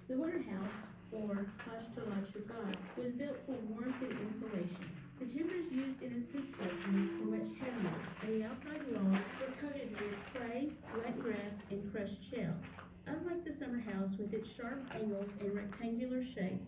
The winter house, or Hush to Luxury, was built for warmth and insulation. The timbers used in its construction were much heavier, and the outside walls were coated with clay, wet grass, and crushed shell. Unlike the summer house with its sharp angles and rectangular shape,